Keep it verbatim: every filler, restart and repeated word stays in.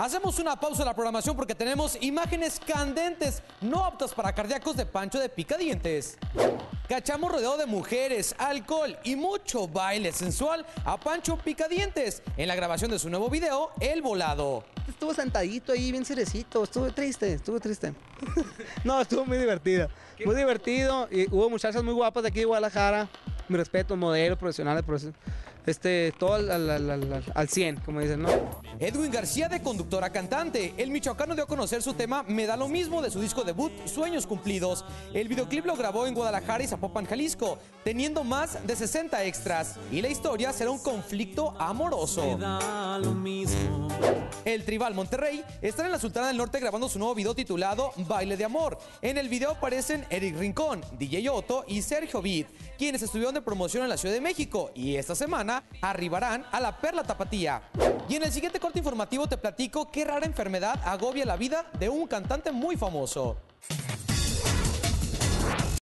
Hacemos una pausa en la programación porque tenemos imágenes candentes, no aptas para cardíacos de Pancho de Picadientes. Cachamos rodeado de mujeres, alcohol y mucho baile sensual a Pancho Picadientes en la grabación de su nuevo video, El Volado. Estuvo sentadito ahí, bien cerecito, estuvo triste, estuvo triste. No, estuvo muy divertido, muy divertido. Y hubo muchachas muy guapas de aquí de Guadalajara. Mi respeto, modelos, profesionales, este, todo al, al, al, al, al cien, como dicen, ¿no? Edwin García, de conductor a cantante. El michoacano dio a conocer su tema Me da lo mismo de su disco debut Sueños Cumplidos. El videoclip lo grabó en Guadalajara y Zapopan, Jalisco, teniendo más de sesenta extras. Y la historia será un conflicto amoroso. Me da lo mismo. El Tribal Monterrey está en la Sultana del Norte grabando su nuevo video titulado Baile de Amor. En el video aparecen Eric Rincón, D J Otto y Sergio Vid, quienes estuvieron de promoción en la Ciudad de México y esta semana arribarán a la Perla Tapatía. Y en el siguiente corte informativo te platico qué rara enfermedad agobia la vida de un cantante muy famoso.